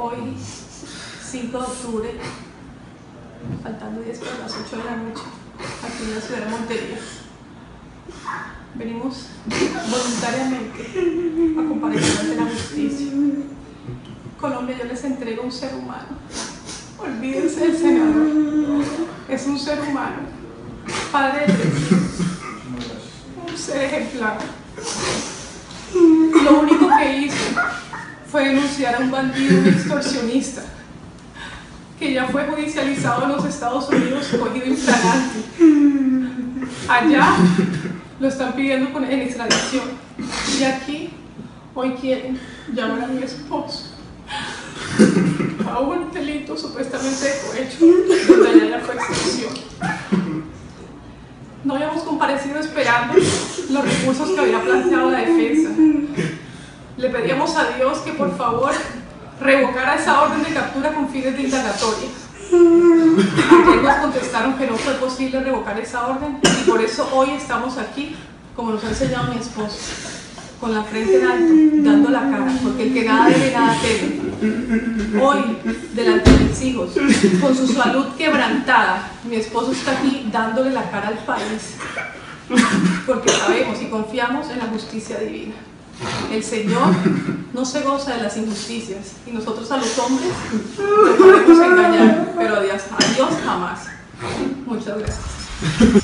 Hoy, 5 de octubre, faltando 10 para las 8 de la noche, aquí en la ciudad de Montería. Venimos voluntariamente a comparecer ante la justicia. Colombia, yo les entrego un ser humano. Olvídense del senador. Es un ser humano, padre de 3 hijos, un ser ejemplar. Lo único que hizo fue denunciar a un bandido, un extorsionista, que ya fue judicializado en los Estados Unidos, cogido infragante. Allá lo están pidiendo en extradición. Y aquí, hoy quieren llamar a mi esposo a un delito supuestamente de cohecho, donde allá ya fue excepción. No habíamos comparecido esperando los recursos que había planteado la defensa. Le pedíamos a Dios que por favor revocara esa orden de captura con fines de indagatoria. Ayer nos contestaron que no fue posible revocar esa orden y por eso hoy estamos aquí, como nos ha enseñado mi esposo, con la frente en alto, dando la cara, porque el que nada debe, nada teme. Hoy, delante de mis hijos, con su salud quebrantada, mi esposo está aquí dándole la cara al país, porque sabemos y confiamos en la justicia divina. El Señor no se goza de las injusticias y nosotros a los hombres no podemos engañar, pero a Dios jamás. Muchas gracias.